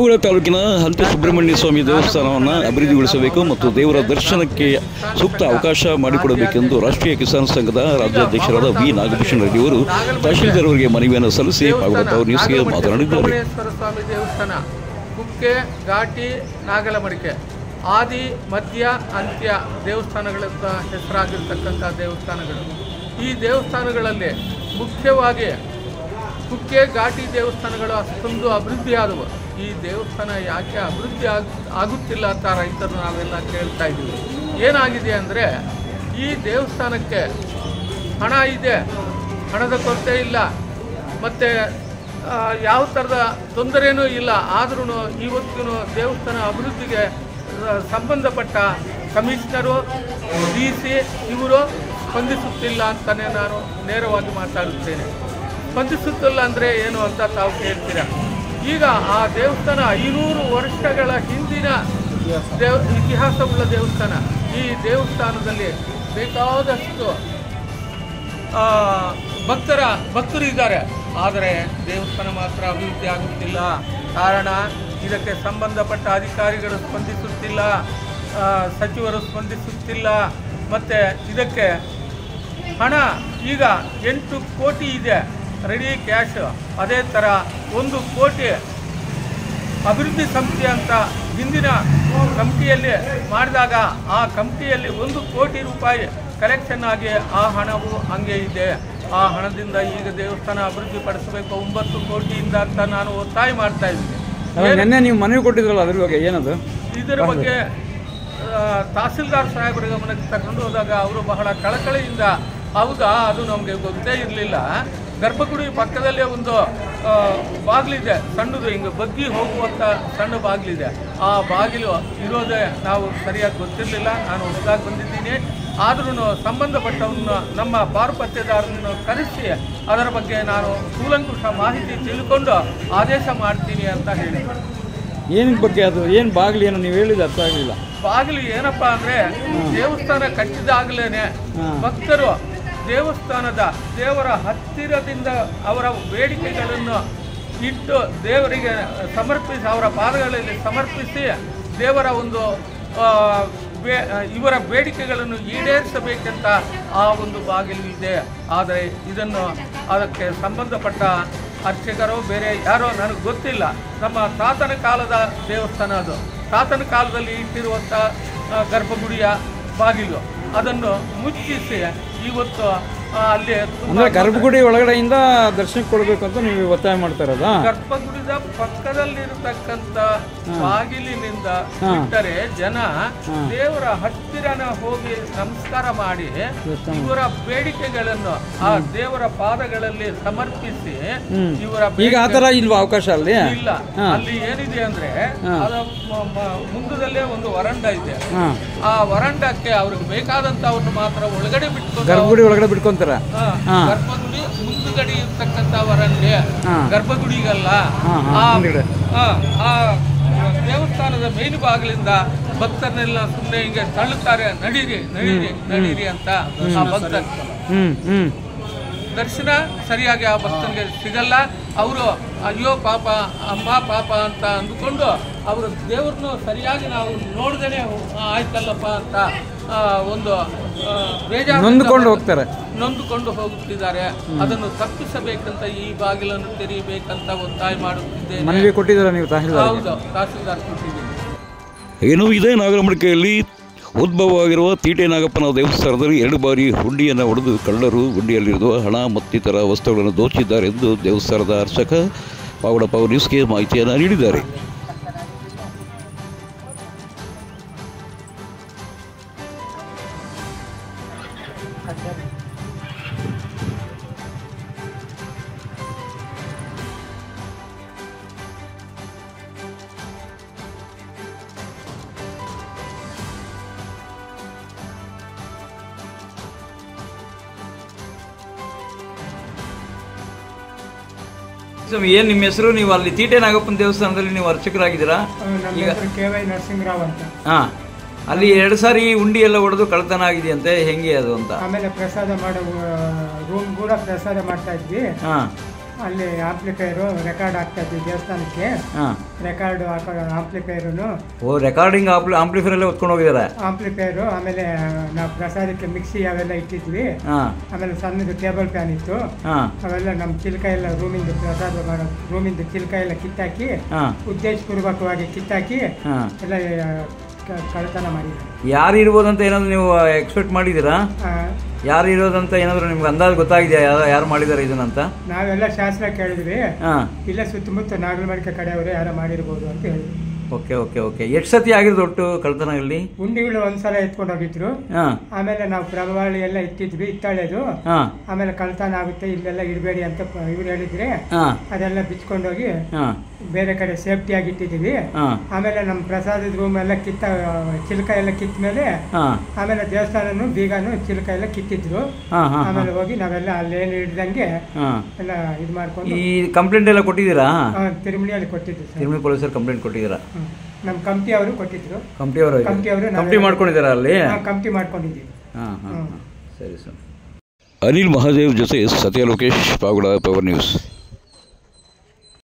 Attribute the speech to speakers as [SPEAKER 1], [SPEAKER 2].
[SPEAKER 1] ಕುಂದಗೋಳ ತಾಲೂಕಿನ ಹಂತೆ ಸುಬ್ರಹ್ಮಣ್ಯ ಸ್ವಾಮಿ ದೇವಸ್ಥಾನವನ್ನು ಅಭಿವೃದ್ಧಿಗೊಳಿಸಬೇಕು ಮತ್ತು ದೇವರ ದರ್ಶನಕ್ಕೆ ಸೂಕ್ತ ಅವಕಾಶ ಮಾಡಿಕೊಡಬೇಕೆಂದು ರಾಷ್ಟ್ರೀಯ ಕಿಸಾನ್ ಸಂಘದ ರಾಜ್ಯಾಧ್ಯಕ್ಷರಾದ ವಿ ನಾಗಭೂಷಣ ರೆಡ್ಡಿ ಅವರು ತಹಶೀಲ್ದಾರ್ ಅವರಿಗೆ ಮನವಿಯನ್ನು ಸಲ್ಲಿಸಿ ಭಾಗವತ ನ್ಯೂಸ್ಗೆ ಮಾತನಾಡಿದ್ದಾರೆ.
[SPEAKER 2] ಸ್ವಾಮಿ ದೇವಸ್ಥಾನ ಕುಕ್ಕೆ, ಘಾಟಿ, ನಾಗಲಮಡಿಕೆ ಆದಿ, ಮಧ್ಯ, ಅಂತ್ಯ ದೇವಸ್ಥಾನಗಳಂತ ಹೆಸರಾಗಿರ್ತಕ್ಕಂಥ ದೇವಸ್ಥಾನಗಳು. ಈ ದೇವಸ್ಥಾನಗಳಲ್ಲಿ ಮುಖ್ಯವಾಗಿ ಕುಕ್ಕೆ, ಘಾಟಿ ದೇವಸ್ಥಾನಗಳು ಅಷ್ಟೊಂದು ಅಭಿವೃದ್ಧಿ ಆದವು. ಈ ದೇವಸ್ಥಾನ ಯಾಕೆ ಅಭಿವೃದ್ಧಿ ಆಗುತ್ತಿಲ್ಲ ಅಂತ ರೈತರು ನಾವೆಲ್ಲ ಕೇಳ್ತಾ ಇದ್ದೀವಿ. ಏನಾಗಿದೆ ಅಂದರೆ ಈ ದೇವಸ್ಥಾನಕ್ಕೆ ಹಣ ಇದೆ, ಹಣದ ಕೊರತೆ ಇಲ್ಲ, ಮತ್ತು ಯಾವ ಥರದ ತೊಂದರೆಯೂ ಇಲ್ಲ. ಆದ್ರೂ ಇವತ್ತಿನ ದೇವಸ್ಥಾನ ಅಭಿವೃದ್ಧಿಗೆ ಸಂಬಂಧಪಟ್ಟ ಕಮಿಷನರು, DC ಇವರು ಸ್ಪಂದಿಸುತ್ತಿಲ್ಲ ಅಂತಲೇ ನಾನು ನೇರವಾಗಿ ಮಾತಾಡುತ್ತೇನೆ. ಸ್ಪಂದಿಸುತ್ತಿಲ್ಲ ಅಂದರೆ ಏನು ಅಂತ ತಾವು ಕೇಳ್ತೀರ. ಈಗ ಆ ದೇವಸ್ಥಾನ 500 ವರ್ಷಗಳ ಹಿಂದಿನ ಇತಿಹಾಸವುಳ್ಳ ದೇವಸ್ಥಾನ. ಈ ದೇವಸ್ಥಾನದಲ್ಲಿ ಬೇಕಾದಷ್ಟು ಭಕ್ತರು ಇದ್ದಾರೆ. ಆದರೆ ದೇವಸ್ಥಾನ ಮಾತ್ರ ಅಭಿವೃದ್ಧಿ ಆಗುತ್ತಿಲ್ಲ. ಕಾರಣ ಇದಕ್ಕೆ ಸಂಬಂಧಪಟ್ಟ ಅಧಿಕಾರಿಗಳು ಸ್ಪಂದಿಸುತ್ತಿಲ್ಲ, ಸಚಿವರು ಸ್ಪಂದಿಸುತ್ತಿಲ್ಲ. ಮತ್ತು ಇದಕ್ಕೆ ಹಣ ಈಗ 8 ಕೋಟಿ ಇದೆ ರೆಡಿ ಕ್ಯಾಶ್. ಅದೇ ಥರ 1 ಕೋಟಿ ಅಭಿವೃದ್ಧಿ ಸಮಿತಿ ಅಂತ ಹಿಂದಿನ ಕಮಿಟಿಯಲ್ಲಿ ಮಾಡಿದಾಗ ಆ ಕಮಿಟಿಯಲ್ಲಿ 1 ಕೋಟಿ ರೂಪಾಯಿ ಕಲೆಕ್ಷನ್ ಆಗಿ ಆ ಹಣವು ಹಂಗೆ ಇದೆ. ಆ ಹಣದಿಂದ ಈಗ ದೇವಸ್ಥಾನ ಅಭಿವೃದ್ಧಿ ಪಡಿಸಬೇಕು 9 ಕೋಟಿಯಿಂದ ಅಂತ ನಾನು ಒತ್ತಾಯ ಮಾಡ್ತಾ ಇದ್ದೀನಿ.
[SPEAKER 3] ನಿನ್ನೆ ನೀವು ಮನವಿ ಕೊಟ್ಟಿದ್ರಲ್ಲ, ಅದ್ರ ಬಗ್ಗೆ ಏನದು?
[SPEAKER 2] ಇದರ ಬಗ್ಗೆ ತಹಸೀಲ್ದಾರ್ ಸಾಹೇಬರ ಗಮನಕ್ಕೆ ತಗೊಂಡು ಹೋದಾಗ ಅವರು ಬಹಳ ಕಳಕಳಿಯಿಂದ, ಹೌದಾ ಅದು ನಮಗೆ ಗೊತ್ತೇ ಇರಲಿಲ್ಲ, ಗರ್ಭಗುಡಿ ಪಕ್ಕದಲ್ಲೇ ಒಂದು ಬಾಗಿಲಿದೆ ಸಣ್ಣದು, ಹಿಂಗೆ ಬಗ್ಗಿ ಹೋಗುವಂಥ ಸಣ್ಣ ಬಾಗಿಲಿದೆ, ಆ ಬಾಗಿಲು ಇರೋದೇ ನಾವು ಸರಿಯಾಗಿ ಗೊತ್ತಿರಲಿಲ್ಲ. ನಾನು ಹೊಸದಾಗಿ ಬಂದಿದ್ದೀನಿ. ಆದ್ರೂ ಸಂಬಂಧಪಟ್ಟವನ್ನು ನಮ್ಮ ಪಾರುಪತ್ಯದಾರರನ್ನು ಕರೆಸಿ ಅದರ ಬಗ್ಗೆ ನಾನು ಕೂಲಂಕುಷ ಮಾಹಿತಿ ತಿಳ್ಕೊಂಡು ಆದೇಶ ಮಾಡ್ತೀನಿ ಅಂತ ಹೇಳಿ.
[SPEAKER 3] ಏನ ಬಗ್ಗೆ ಅದು ಏನು ಬಾಗಿಲು ಏನು ನೀವು ಹೇಳಿದ ಅರ್ಥ ಆಗಲಿಲ್ಲ.
[SPEAKER 2] ಬಾಗಿಲು ಏನಪ್ಪ ಅಂದರೆ ದೇವಸ್ಥಾನ ಕಟ್ಟಿದಾಗಲೇ ಭಕ್ತರು ದೇವಸ್ಥಾನದ ದೇವರ ಹತ್ತಿರದಿಂದ ಅವರ ಬೇಡಿಕೆಗಳನ್ನು ಇಟ್ಟು ದೇವರಿಗೆ ಸಮರ್ಪಿಸಿ, ಅವರ ಪಾದಗಳಲ್ಲಿ ಸಮರ್ಪಿಸಿ ದೇವರ ಒಂದು ಇವರ ಬೇಡಿಕೆಗಳನ್ನು ಈಡೇರಿಸಬೇಕಂತ ಆ ಒಂದು ಬಾಗಿಲು ಇದೆ. ಆದರೆ ಇದನ್ನು ಅದಕ್ಕೆ ಸಂಬಂಧಪಟ್ಟ ಅರ್ಚಕರು ಬೇರೆ ಯಾರೋ ನನಗೆ ಗೊತ್ತಿಲ್ಲ. ನಮ್ಮ ತಾತನ ಕಾಲದ ದೇವಸ್ಥಾನ ಅದು. ತಾತನ ಕಾಲದಲ್ಲಿ ಇಟ್ಟಿರುವಂಥ ಗರ್ಭಗುಡಿಯ ಬಾಗಿಲು ಅದನ್ನು ಮುಚ್ಚಿಸಿ ಇವತ್ತು ಅಲ್ಲಿ
[SPEAKER 3] ಅಂದ್ರೆ ಗರ್ಭಗುಡಿ ಒಳಗಡೆಯಿಂದ ದರ್ಶನಕ್ಕೆ ಕೊಡಬೇಕು ಅಂತ ನೀವು ಒತ್ತಾಯ ಮಾಡ್ತಾ ಇರೋದಾ?
[SPEAKER 2] ಗರ್ಭಗುಡಿದ ಪಕ್ಕದಲ್ಲಿರತಕ್ಕಂಥ ಬಾಗಿಲಿನಿಂದ ಬಿಟ್ಟರೆ ಜನ ದೇವರ ಹತ್ತಿರನ ಹೋಗಿ ನಮಸ್ಕಾರ ಮಾಡಿ ಇವರ ಬೇಡಿಕೆಗಳನ್ನು ಆ ದೇವರ ಪಾದಗಳಲ್ಲಿ ಸಮರ್ಪಿಸಿ ಇವರ
[SPEAKER 3] ಈಗ ಆ ತರ ಇಲ್ವಾ ಅವಕಾಶ? ಅಲ್ಲಿ
[SPEAKER 2] ಇಲ್ಲ. ಅಲ್ಲಿ ಏನಿದೆ ಅಂದ್ರೆ ಅದ ಮುಂದದಲ್ಲೇ ಒಂದು ವರಂಡ ಇದೆ. ಆ ವರಂಡಕ್ಕೆ ಅವ್ರಿಗೆ ಬೇಕಾದಂತವ್ರನ್ನ ಮಾತ್ರ ಒಳಗಡೆ ಬಿಟ್ಕೊಂಡು
[SPEAKER 3] ಗರ್ಭಗುಡಿ ಒಳಗಡೆ ಬಿಟ್ಕೊಂತಾರ.
[SPEAKER 2] ಗರ್ಭಗುಡಿ ಮುಂದುಗಡೆ ಇರ್ತಕ್ಕಂಥ ವರಂಡೆ ಗರ್ಭಗುಡಿಗಲ್ಲ. ಆ ದೇವಸ್ಥಾನದ ಮೇಲು ಬಾಗಿಲಿಂದ ಭಕ್ತರನ್ನೆಲ್ಲ ಸುಮ್ಮನೆ ಹಿಂಗೆ ತಳ್ಳುತ್ತಾರೆ, ನಡೀರಿ ನಡೀರಿ ನಡೀರಿ ಅಂತ. ಆ ಭಕ್ತರು ದರ್ಶನ ಸರಿಯಾಗಿ ಆ ಭಕ್ತನಿಗೆ ಸಿಗಲ್ಲ. ಅವರು ಅಯ್ಯೋ ಪಾಪ ಅಮ್ಮ ಪಾಪ ಅಂತ ಅಂದುಕೊಂಡು ಅವರು ದೇವ್ರನ್ನು ಸರಿಯಾಗಿ ನಾವು ನೋಡ್ದೇನೆ ಆಯ್ತಲ್ಲಪ್ಪ ಅಂತ ಒಂದು ಬೇಜಾರು ನೊಂದುಕೊಂಡು ಹೋಗುತ್ತಿದ್ದಾರೆ. ಅದನ್ನು ತಪ್ಪಿಸಬೇಕಂತ ಈ ಬಾಗಿಲನ್ನು ತೆರೀಬೇಕಂತ ಒತ್ತಾಯ ಮಾಡುತ್ತಿದ್ದೇನೆ.
[SPEAKER 3] ಮನವಿ ಕೊಟ್ಟಿದ್ದೀರಾ ನೀವು?
[SPEAKER 2] ಹೌದು, ತಹಸೀಲ್ದಾರ್ ಕೊಟ್ಟಿದ್ದೀನಿ.
[SPEAKER 1] ಏನು ಇದೇ ನಾಗರಮಡಿಕೆಯಲ್ಲಿ ಉದ್ಭವವಾಗಿರುವ ತೀಟೆ ನಾಗಪ್ಪನ ದೇವಸ್ಥಾನದಲ್ಲಿ 2 ಬಾರಿ ಹುಂಡಿಯನ್ನು ಹೊಡೆದು ಕಳ್ಳರು ಹುಂಡಿಯಲ್ಲಿರುವ ಹಣ ಮತ್ತಿತರ ವಸ್ತುಗಳನ್ನು ದೋಚಿದ್ದಾರೆ ಎಂದು ದೇವಸ್ಥಾನದ ಅರ್ಚಕ ಪಾವಡಪ್ಪ ನ್ಯೂಸ್ಗೆ ಮಾಹಿತಿಯನ್ನು ನೀಡಿದ್ದಾರೆ.
[SPEAKER 3] ಏನ್ ನಿಮ್ಮ ಹೆಸರು? ನೀವು ಅಲ್ಲಿ ತೀಟೆ ನಾಗಪ್ಪನ ದೇವಸ್ಥಾನದಲ್ಲಿ ನೀವು ಅರ್ಚಕರಾಗಿದ್ದೀರಾ?
[SPEAKER 4] ಈಗ KY ನರಸಿಂಹರಾವ್ ಅಂತ.
[SPEAKER 3] ಹಾ, ಅಲ್ಲಿ 2 ಸಾರಿ ಉಂಡಿ ಎಲ್ಲ ಹೊಡೆದು ಕಳ್ಳತನ ಆಗಿದೆಯಂತೆ, ಹೆಂಗೆ ಅದು ಅಂತ?
[SPEAKER 4] ಆಮೇಲೆ ಪ್ರಸಾದ ಮಾಡೋ ರೂಮ್ ಕೂಡ ಪ್ರಸಾದ ಮಾಡ್ತಾ ಇದ್ವಿ. ಅಲ್ಲಿ ಆಂಪ್ಲಿಫೈರು ರೆಕಾರ್ಡ್ ಆಗ್ತಾ ಇದ್ವಿ ದೇವಸ್ಥಾನಕ್ಕೆ.
[SPEAKER 3] ಹಾಂ.
[SPEAKER 4] ರೆಕಾರ್ಡ್ ಹಾಕೋ ಆಂಪ್ಲಿಫೈರು.
[SPEAKER 3] ಓ, ರೆಕಾರ್ಡಿಂಗ್ ಆಂಪ್ಲಿಫೈರಲ್ಲೇ ಹೊತ್ಕೊಂಡು ಹೋಗಿದ್ದಾರೆ.
[SPEAKER 4] ಆಂಪ್ಲಿಫೈರು, ಆಮೇಲೆ ನಾವು ಪ್ರಸಾದಕ್ಕೆ ಮಿಕ್ಸಿ ಅವೆಲ್ಲ ಇಟ್ಟಿದ್ವಿ.
[SPEAKER 3] ಹಾಂ.
[SPEAKER 4] ಆಮೇಲೆ ಸಣ್ಣದು ಟೇಬಲ್ ಫ್ಯಾನ್ ಇತ್ತು.
[SPEAKER 3] ಹಾಂ.
[SPEAKER 4] ಅವೆಲ್ಲ ನಮ್ಮ ಚಿಲ್ಕ ಎಲ್ಲ ರೂಮಿಂದ ಪ್ರಸಾದ ಮಾಡೋ ರೂಮಿಂದ ಚಿಲ್ಕ ಎಲ್ಲ ಕಿತ್ತಾಕಿ,
[SPEAKER 3] ಹಾಂ,
[SPEAKER 4] ಉದ್ದೇಶಪೂರ್ವಕವಾಗಿ ಕಿತ್ತಾಕಿ
[SPEAKER 3] ಹಾಂ,
[SPEAKER 4] ಎಲ್ಲ ಕಳ್ಳತನ ಮಾಡಿದ್ದಾರೆ.
[SPEAKER 3] ಯಾರು ಇರ್ಬೋದಂತ ಏನಾದರೂ ನೀವು ಎಕ್ಸ್ಪೆಕ್ಟ್ ಮಾಡಿದ್ದೀರಾ? ಯಾರು ಇರೋದಂತ ಏನಾದರೂ ನಿಮ್ಗೆ ಅಂದಾಜು ಗೊತ್ತಾಗಿದೆಯಾ ಯಾರು ಮಾಡಿದ್ದಾರೆ ಇದನ್ನಂತ?
[SPEAKER 4] ನಾವೆಲ್ಲ ಶಾಸ್ತ್ರ ಕೇಳಿದ್ವಿ.
[SPEAKER 3] ಹಾಂ.
[SPEAKER 4] ಇಲ್ಲ ಸುತ್ತಮುತ್ತ ನಾಗರಮಡಿಕೆ ಕಡೆಯವರು ಯಾರು ಮಾಡಿರ್ಬೋದು ಅಂತ ಹೇಳಿದ್ವಿ.
[SPEAKER 3] Okay okay okay. ಎಷ್ಟು ಸತಿ ಆಗಿರೋದು ಒಟ್ಟು ಕಳ್ತನ ಇಲ್ಲಿ?
[SPEAKER 4] ಉಂಡಿಗಳು ಒಂದ್ಸಲ ಎತ್ಕೊಂಡು ಹೋಗಿದ್ರು.
[SPEAKER 3] ಹಾಂ.
[SPEAKER 4] ಆಮೇಲೆ ನಾವು ಪ್ರಭಾವಳಿ ಎಲ್ಲ ಇಟ್ಟಿದ್ವಿ, ಇತ್ತಾಳೆದು.
[SPEAKER 3] ಹಾಂ.
[SPEAKER 4] ಆಮೇಲೆ ಕಳ್ತನ ಆಗುತ್ತೆ ಇಲ್ಲೆಲ್ಲ ಇಡಬೇಡಿ ಅಂತ ಇವ್ರು ಹೇಳಿದ್ರೆ
[SPEAKER 3] ಹಾಂ,
[SPEAKER 4] ಅದೆಲ್ಲ ಬಿಚ್ಕೊಂಡೋಗಿ
[SPEAKER 3] ಹಾಂ,
[SPEAKER 4] ಬೇರೆ ಕಡೆ ಸೇಫ್ಟಿಯಾಗಿ ಇಟ್ಟಿದ್ದೀವಿ.
[SPEAKER 3] ಹಾಂ,
[SPEAKER 4] ಆಮೇಲೆ ನಮ್ಮ ಪ್ರಸಾದದ ರೂಮ್ ಎಲ್ಲ ಚಿಲ್ಕ ಎಲ್ಲ ಕಿತ್ತ ಮೇಲೆ
[SPEAKER 3] ಹಾಂ,
[SPEAKER 4] ಆಮೇಲೆ ದೇವಸ್ಥಾನನು ಬೀಗನು ಚಿಲ್ಕ ಎಲ್ಲ ಕಿತ್ತಿದ್ರು.
[SPEAKER 3] ಹಾಂ, ಹಾಂ,
[SPEAKER 4] ಆಮೇಲೆ ಹೋಗಿ ನಾವೆಲ್ಲ ಅಲ್ಲೇನು ಹಿಡ್ದಂಗೆ
[SPEAKER 3] ಹಾಂ,
[SPEAKER 4] ಎಲ್ಲ ಇದು ಮಾಡ್ಕೊಂಡು
[SPEAKER 3] ಈ ಕಂಪ್ಲೇಂಟ್ ಎಲ್ಲ ಕೊಟ್ಟಿದ್ದೀರಾ?
[SPEAKER 4] ತಿರುಮಳಿಯಲ್ಲಿ ಕೊಟ್ಟಿದ್ವಿ ಸರ್.
[SPEAKER 3] ತಿರುಮಲಿ ಪೊಲೀಸರು ಕಂಪ್ಲೇಂಟ್ ಕೊಟ್ಟಿದ್ದೀರಾ?
[SPEAKER 4] ನಮ್ಮ ಕಂಪ್ನಿ ಅವರು ಕೊಟ್ಟಿದ್ರು.
[SPEAKER 3] ಕಂಪ್ನಿಯವರು ಕಂಪ್ನಿ ಮಾಡ್ಕೊಂಡಿದ್ದೀರಾ ಅಲ್ಲಿ?
[SPEAKER 4] ಕಂಪ್ನಿ ಮಾಡ್ಕೊಂಡಿದ್ದೀವಿ.
[SPEAKER 3] ಹಾಂ ಹಾಂ ಹಾಂ, ಸರಿ ಸರ್.
[SPEAKER 1] ಅನಿಲ್ ಮಹಾದೇವ್ ಜೊತೆ ಸತ್ಯ ಲೋಕೇಶ್, ಪಾವಗಡ, ಪವರ್ ನ್ಯೂಸ್.